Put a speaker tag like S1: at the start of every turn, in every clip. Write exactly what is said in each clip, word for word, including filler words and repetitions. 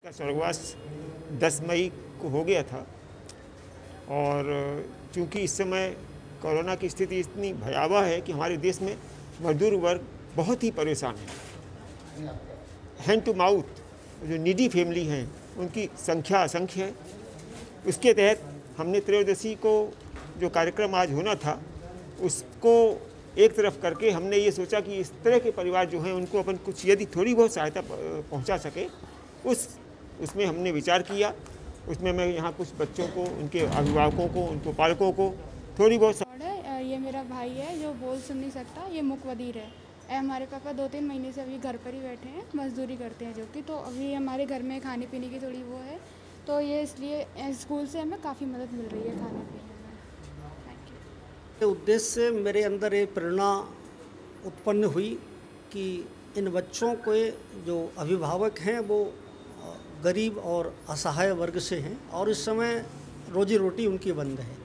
S1: का स्वर्गवास दस मई को हो गया था और चूंकि इस समय कोरोना की स्थिति इतनी भयावह है कि हमारे देश में मजदूर वर्ग बहुत ही परेशान है। हैंड टू माउथ जो नीडी फैमिली हैं उनकी संख्या असंख्य है। उसके तहत हमने त्रयोदशी को जो कार्यक्रम आज होना था उसको एक तरफ करके हमने ये सोचा कि इस तरह के परिवार जो हैं उनको अपन कुछ यदि थोड़ी बहुत सहायता पहुंचा सके उस उसमें हमने विचार किया। उसमें मैं यहाँ कुछ बच्चों को, उनके अभिभावकों को, उनको पालकों को थोड़ी बहुत
S2: है। ये मेरा भाई है जो बोल सुन नहीं सकता, ये मुकबधिर है। ए, हमारे पापा दो तीन महीने से अभी घर पर ही बैठे हैं, मजदूरी करते हैं जो कि, तो अभी हमारे घर में खाने पीने की थोड़ी वो है, तो ये इसलिए स्कूल से हमें काफ़ी मदद मिल रही है खाने पीने में। Thank you.
S3: उद्देश्य से मेरे अंदर एक प्रेरणा उत्पन्न हुई कि इन बच्चों के जो अभिभावक हैं वो गरीब और असहाय वर्ग से हैं और इस समय रोजी रोटी उनकी बंद है।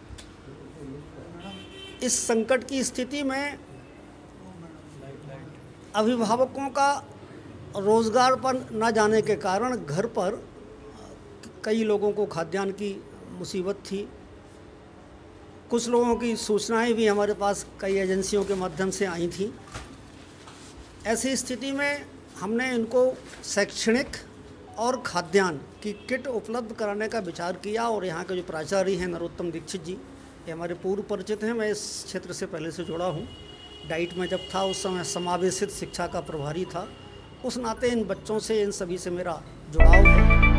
S3: इस संकट की स्थिति में अभिभावकों का रोजगार पर न जाने के कारण घर पर कई लोगों को खाद्यान्न की मुसीबत थी। कुछ लोगों की सूचनाएं भी हमारे पास कई एजेंसियों के माध्यम से आई थी। ऐसी स्थिति में हमने इनको शैक्षणिक और खाद्यान्न की किट उपलब्ध कराने का विचार किया और यहाँ के जो प्राचार्य हैं नरोत्तम दीक्षित जी, ये हमारे पूर्व परिचित हैं। मैं इस क्षेत्र से पहले से जुड़ा हूँ। डाइट में जब था उस समय समावेशित शिक्षा का प्रभारी था। उस नाते इन बच्चों से, इन सभी से मेरा जुड़ाव है।